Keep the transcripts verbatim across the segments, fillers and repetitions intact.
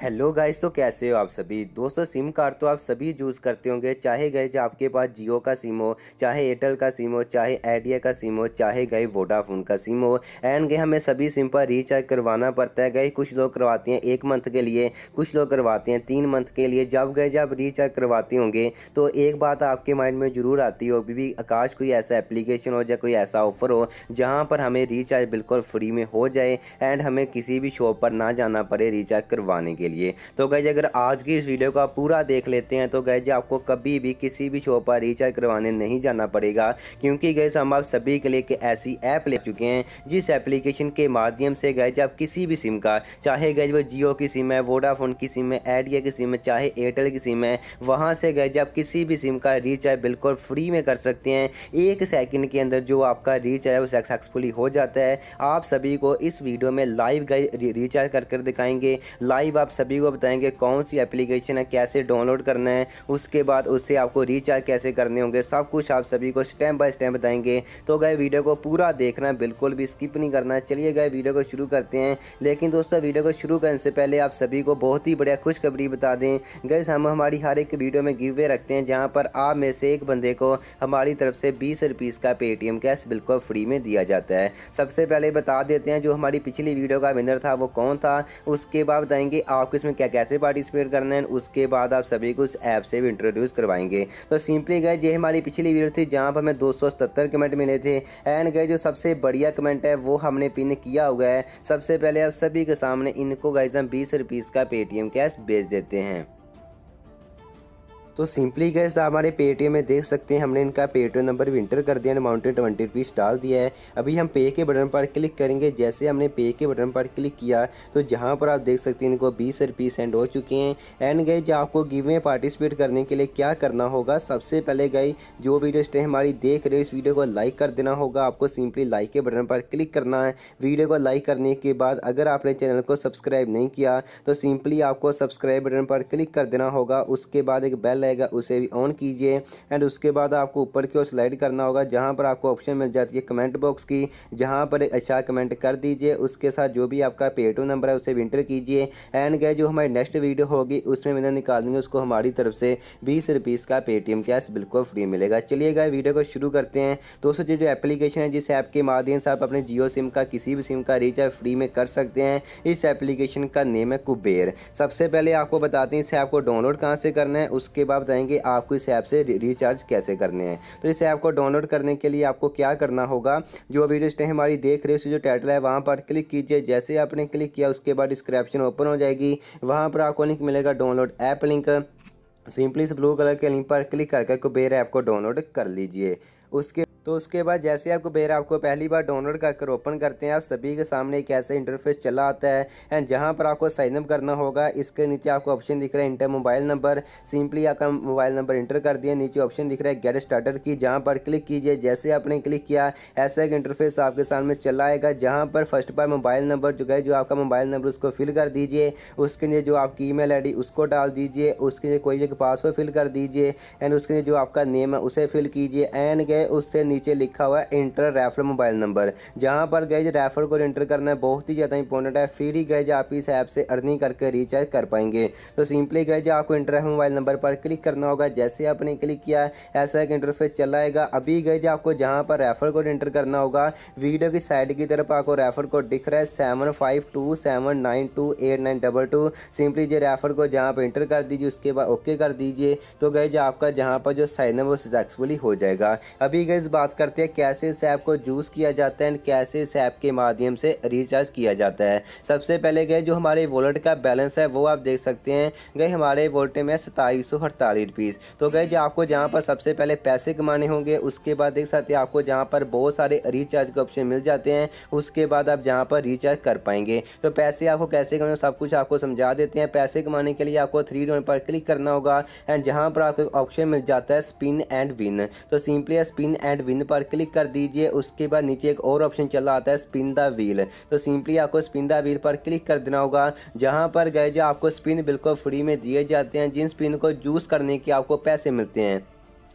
Hello guys, तो कैसे हो आप सभी दोस्तों। सिम कार्ड तो आप सभी यूज़ करते होंगे, चाहे गए जो आपके पास जियो का सिम हो, चाहे एयरटेल का सिम हो, चाहे आइडिया का सिम हो, चाहे गए वोडाफोन का सिम हो। एंड गए हमें सभी सिम पर रिचार्ज करवाना पड़ता है। गए कुछ लोग करवाते हैं एक मंथ के लिए, कुछ लोग करवाते हैं तीन मंथ के लिए। जब गए जब रिचार्ज करवाते होंगे तो एक बात आपके माइंड में ज़रूर आती हो भी आकाश कोई ऐसा एप्लीकेशन हो या कोई ऐसा ऑफर हो जहाँ पर हमें रिचार्ज बिल्कुल फ्री में हो जाए एंड हमें किसी भी शॉप पर ना जाना पड़े रिचार्ज करवाने के लिए। तो गाइज अगर आज की इस वीडियो को आप पूरा देख लेते हैं तो गाइज आपको कभी भी किसी भी शॉप पर रिचार्ज करवाने नहीं जाना पड़ेगा, क्योंकि गाइज हम आप सभी के लिए एक ऐसी ऐप ले चुके हैं जिस एप्लीकेशन के माध्यम से गाइज आप किसी भी सिम का, चाहे गाइज वो जियो की सिम है, वोडाफोन की सिम है, आइडिया की सिम है, चाहे एयरटेल की सिम है, वहाँ से गाइज आप किसी भी सिम का रिचार्ज बिल्कुल फ्री में कर सकते हैं। एक सेकंड के अंदर जो आपका रिचार्ज है वो सक्सेसफुली हो जाता है। आप सभी को इस वीडियो में लाइव गाइज रिचार्ज कर कर दिखाएंगे, लाइव आप सभी को बताएंगे कौन सी एप्लीकेशन है, कैसे डाउनलोड करना है, उसके बाद उससे आपको रिचार्ज कैसे करने होंगे, सब कुछ आप सभी को स्टेप बाय स्टेप बताएंगे। तो गए वीडियो को पूरा देखना, बिल्कुल भी स्किप नहीं करना है। चलिए गए वीडियो को शुरू करते हैं। लेकिन दोस्तों वीडियो को शुरू करने से पहले आप सभी को बहुत ही बढ़िया खुशखबरी बता दें। गैस हम हमारी हर एक वीडियो में गिव वे रखते हैं जहाँ पर आप में से एक बंदे को हमारी तरफ से बीस रुपीज़ का पेटीएम कैश बिल्कुल फ्री में दिया जाता है। सबसे पहले बता देते हैं जो हमारी पिछली वीडियो का विनर था वो कौन था, उसके बाद बताएंगे आपको इसमें क्या कैसे पार्टिसिपेट करना है, उसके बाद आप सभी को इस ऐप से भी इंट्रोड्यूस करवाएंगे। तो सिंपली गए ये हमारी पिछली वीडियो थी जहां पर हमें दो सौ सत्तर कमेंट मिले थे एंड गए जो सबसे बढ़िया कमेंट है वो हमने पिन किया हुआ है। सबसे पहले आप सभी के सामने इनको गाइस हम बीस रुपीज़ का पेटीएम कैश भेज देते हैं। तो सिंपली गैस आप हमारे पेटीएम में देख सकते हैं हमने इनका पेटीएम नंबर भी इंटर कर दिया, अमाउंट ट्वेंटी रुपीज़ डाल दिया है। अभी हम पे के बटन पर क्लिक करेंगे। जैसे हमने पे के बटन पर क्लिक किया तो जहां पर आप देख सकते हैं इनको बीस रुपीज़ सेंड हो चुके हैं। एंड गए जो आपको गिव में पार्टिसिपेट करने के लिए क्या करना होगा, सबसे पहले गए जो वीडियो स्टे हमारी देख रहे हो इस वीडियो को लाइक कर देना होगा। आपको सिंपली लाइक के बटन पर क्लिक करना है। वीडियो को लाइक करने के बाद अगर आपने चैनल को सब्सक्राइब नहीं किया तो सिंपली आपको सब्सक्राइब बटन पर क्लिक कर देना होगा। उसके बाद एक बेल आएगा उसे भी ऑन कीजिए एंड उसके बाद आपको ऊपर की ओर स्लाइड करना होगा जहां पर आपको ऑप्शन मिल जाती है कमेंट बॉक्स की, जहां पर एक अच्छा कमेंट कर दीजिए। उसके साथ जो भी आपका पेटीएम नंबर है उसे इंटर कीजिए एंड गए जो हमारी नेक्स्ट वीडियो होगी उसमें मैंने निकाल देंगे उसको हमारी तरफ से बीस रुपीज़ का पेटीएम कैश बिल्कुल फ्री मिलेगा। चलिए गए वीडियो को शुरू करते हैं। दोस्तों ये जो एप्लीकेशन है जिस ऐप के माध्यम से आप अपने जियो सिम का किसी भी सिम का रिचार्ज फ्री में कर सकते हैं, इस एप्लीकेशन का नेम है कुबेर। सबसे पहले आपको बताते हैं इस ऐप को डाउनलोड कहाँ से करना है, उसके बाद बताएंगे आपको इस ऐप से रिचार्ज कैसे करने हैं। तो इस ऐप को डाउनलोड करने के लिए आपको क्या करना होगा, जो वीडियो स्टे हमारी देख रहे हो जो टाइटल है वहां पर क्लिक कीजिए। जैसे आपने क्लिक किया उसके बाद डिस्क्रिप्शन ओपन हो जाएगी, वहां पर आपको लिंक मिलेगा डाउनलोड ऐप लिंक। सिंपली इस ब्लू कलर के लिंक पर क्लिक करके कुबेर ऐप को डाउनलोड कर लीजिए। उसके तो उसके बाद जैसे आपको कुबेर आपको पहली बार डाउनलोड कर कर ओपन करते हैं आप सभी के सामने एक ऐसा इंटरफेस चला आता है एंड जहां पर आपको साइन अप करना होगा। इसके नीचे आपको ऑप्शन दिख रहा है इंटर मोबाइल नंबर। सिंपली आपका मोबाइल नंबर इंटर कर दिया, नीचे ऑप्शन दिख रहा है गेट स्टार्टर की, जहां पर क्लिक कीजिए। जैसे आपने क्लिक किया ऐसा एक इंटरफेस आपके सामने चला आएगा जहाँ पर फर्स्ट बार मोबाइल नंबर जो है जो आपका मोबाइल नंबर उसको फिल कर दीजिए। उसके लिए जो आपकी ई मेल आई डी उसको डाल दीजिए, उसके लिए कोई एक पासवर्ड फिल कर दीजिए एंड उसके लिए जो आपका नेम है उसे फिल कीजिए एंड गए उससे नीचे लिखा हुआ है इंटर रेफरल मोबाइल नंबर, जहां पर गए रेफर को एंटर करना है। बहुत ही ज़्यादा इंपॉर्टेंट है, फिर ही गए आप इस ऐप से अर्निंग करके रिचार्ज कर पाएंगे। तो सिंपली गए आपको इंटर रेफरल मोबाइल नंबर पर क्लिक करना होगा। जैसे आपने क्लिक किया ऐसा एक इंटरफेस चला आएगा। अभी गए आपको जहां पर रेफर कोड एंटर करना होगा, वीडियो की साइड की तरफ आपको रेफर कोड दिख रहा है seven five two seven nine two eight nine double two. Simply जो रेफर को जहाँ पर इंटर कर दीजिए उसके बाद ओके कर दीजिए। तो गए आपका जहाँ पर जो साइन है वो सक्सेसफुली हो जाएगा। अभी गए बात करते हैं कैसे इस ऐप को यूज़ किया जाता है एंड कैसे इस ऐप के माध्यम से रिचार्ज किया जाता है। सबसे पहले गए जो हमारे वॉलेट का बैलेंस है वो आप देख सकते हैं। गए हमारे वॉलेट में सताईस सौ अड़तालीस रुपीज़। तो गए जो आपको जहाँ पर सबसे पहले पैसे कमाने होंगे उसके बाद देख सकते हैं आपको जहाँ पर बहुत सारे रिचार्ज के ऑप्शन मिल जाते हैं, उसके बाद आप जहाँ पर रिचार्ज कर पाएंगे। तो पैसे आपको कैसे कमाने सब कुछ आपको समझा देते हैं। पैसे कमाने के लिए आपको थ्री डॉट पर क्लिक करना होगा एंड जहाँ पर आपको ऑप्शन मिल जाता है स्पिन एंड विन। तो सिंपली स्पिन एंड विन पर क्लिक कर दीजिए। उसके बाद नीचे एक और ऑप्शन चला आता है स्पिन द व्हील। तो सिंपली आपको स्पिन द व्हील पर क्लिक कर देना होगा, जहां पर गए जो आपको स्पिन बिल्कुल फ्री में दिए जाते हैं, जिन स्पिन को यूज़ करने के आपको पैसे मिलते हैं।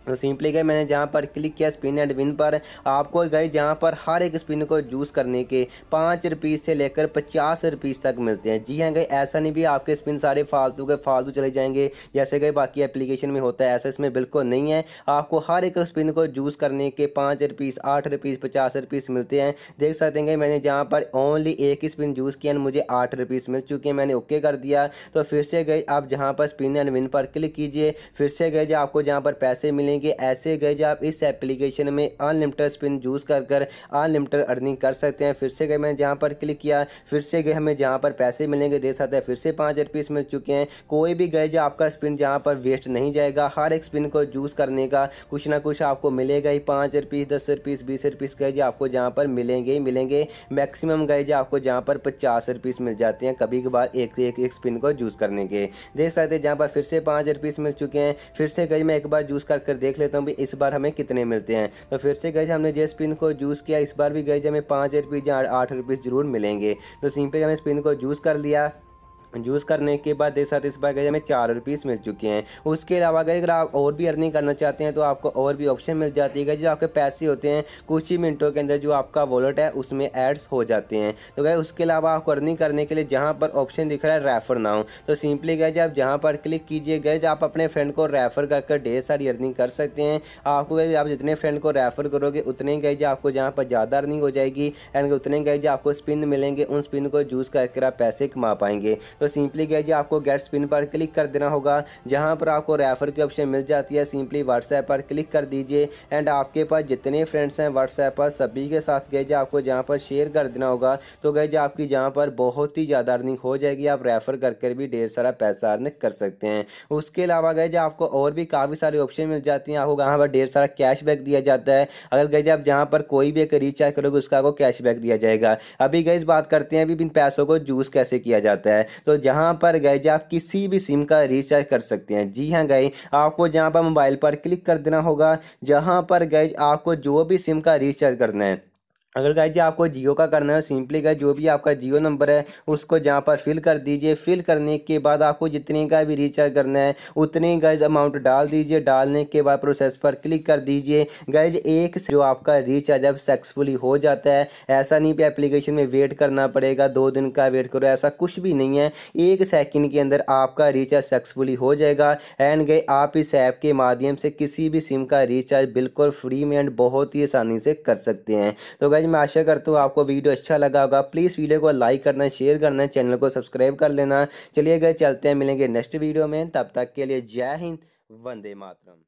तो सिंपली गए मैंने जहाँ पर क्लिक किया स्पिन एंड विन पर, आपको गए जहाँ पर हर एक स्पिन को जूस करने के पाँच रुपीज़ से लेकर पचास रुपीज़ तक मिलते हैं। जी हाँ गए, ऐसा नहीं भी आपके स्पिन सारे फालतू के फालतू चले जाएंगे जैसे गए बाकी एप्लीकेशन में होता है, ऐसा इसमें बिल्कुल नहीं है। आपको हर एक स्पिन को जूस करने के पाँच रुपीज़ आठ रुपीज़ पचास रुपीज़ मिलते हैं। देख सकते हैं मैंने जहाँ पर ओनली एक ही स्पिन जूस किया मुझे आठ रुपीज़ मिल चुके हैं, मैंने ओके कर दिया। तो फिर से गए आप जहाँ पर स्पिन एंड विन पर क्लिक कीजिए, फिर से गए जो आपको जहाँ पर पैसे मिलेंगे। ऐसे गए जो आप इस एप्लीकेशन में अनलिमिटेड स्पिन यूज कर कर अनलिमिटेड अर्निंग कर सकते हैं। फिर से गए मैंने जहाँ पर क्लिक किया, फिर से गए हमें जहाँ पर पैसे मिलेंगे दे सकते हैं, फिर से पाँच रुपीज़ मिल चुके हैं। कोई भी गए जो आपका स्पिन जहाँ पर वेस्ट नहीं जाएगा, हर एक स्पिन को यूज करने का कुछ ना कुछ आपको मिलेगा ही। पाँच रुपीज़ दस रुपीज़ बीस रुपीज़ गए जो आपको जहाँ पर मिलेंगे ही मिलेंगे। मैक्सिमम गए जो आपको जहाँ पर पचास रुपीज़ मिल जाते हैं कभी कभार एक एक एक स्पिन को यूज करने के। देख सकते हैं जहाँ पर फिर से पाँच रुपीज़ मिल चुके हैं। फिर से गए मैं एक बार यूज कर कर देख लेता हूँ भी इस बार हमें कितने मिलते हैं। तो फिर से गए हमने जो स्पिन को जूस किया इस बार भी गए हमें पाँच रुपीज़ या आठ रुपीज़ जरूर मिलेंगे। तो सिंपली हमें स्पिन को जूस कर लिया, जूस करने के बाद देख सकते इस बार गए हमें चार रुपीज़ मिल चुके हैं। उसके अलावा गए अगर आप और भी अर्निंग करना चाहते हैं तो आपको और भी ऑप्शन मिल जाती है। जो आपके पैसे होते हैं कुछ ही मिनटों के अंदर जो आपका वॉलेट है उसमें ऐड्स हो जाते हैं। तो गए उसके अलावा आपको अर्निंग करने के लिए जहाँ पर ऑप्शन दिख रहा है रेफर नाउ, तो सिंपली गए आप जहाँ पर क्लिक कीजिए गए आप अपने फ्रेंड को रेफर कर ढेर सारी अर्निंग कर सकते हैं। आपको गए आप जितने फ्रेंड को रेफर करोगे उतने गए जो आपको जहाँ पर ज़्यादा अर्निंग हो जाएगी एंड उतने गए जो आपको स्पिन मिलेंगे, उन स्पिन को यूज़ करके आप पैसे कमा पाएंगे। तो सिंपली गए जी आपको गेट स्पिन पर क्लिक कर देना होगा, जहां पर आपको रेफर की ऑप्शन मिल जाती है। सिंपली व्हाट्सएप पर क्लिक कर दीजिए एंड आपके पास जितने फ्रेंड्स हैं व्हाट्सएप पर सभी के साथ गए जी आपको जहां पर शेयर कर देना होगा। तो गए जी आपकी जहां पर बहुत ही ज़्यादा अर्निंग हो जाएगी, आप रेफर करके भी ढेर सारा पैसा अर्न कर सकते हैं। उसके अलावा गए जी आपको और भी काफ़ी सारी ऑप्शन मिल जाती हैं। आपको यहाँ पर ढेर सारा कैशबैक दिया जाता है। अगर गए जी आप जहाँ पर कोई भी एक रिचार्ज करोगे उसका आपको कैशबैक दिया जाएगा। अभी गए बात करते हैं अभी इन पैसों को यूज़ कैसे किया जाता है। तो जहाँ पर गए जी आप किसी भी सिम का रिचार्ज कर सकते हैं। जी हाँ गए, आपको जहाँ पर मोबाइल पर क्लिक कर देना होगा, जहाँ पर गए आपको जो भी सिम का रिचार्ज करना है। अगर गाइस जी आपको जियो का करना है सिंपली गाइस जो भी आपका जियो नंबर है उसको जहाँ पर फिल कर दीजिए। फिल करने के बाद आपको जितने का भी रिचार्ज करना है उतने गाइस अमाउंट डाल दीजिए। डालने के बाद प्रोसेस पर क्लिक कर दीजिए। गाइस एक जो आपका रिचार्ज अब सक्सेसफुली हो जाता है, ऐसा नहीं भी एप्लीकेशन में वेट करना पड़ेगा दो दिन का वेट करो, ऐसा कुछ भी नहीं है। एक सेकेंड के अंदर आपका रिचार्ज सक्सेसफुली हो जाएगा एंड गए आप इस ऐप के माध्यम से किसी भी सिम का रिचार्ज बिल्कुल फ्री में एंड बहुत ही आसानी से कर सकते हैं। तो गाइस मैं आशा करता हूँ आपको वीडियो अच्छा लगा होगा। प्लीज़ वीडियो को लाइक करना, शेयर करना, चैनल को सब्सक्राइब कर लेना। चलिए गाइस चलते हैं, मिलेंगे नेक्स्ट वीडियो में। तब तक के लिए जय हिंद, वंदे मातरम।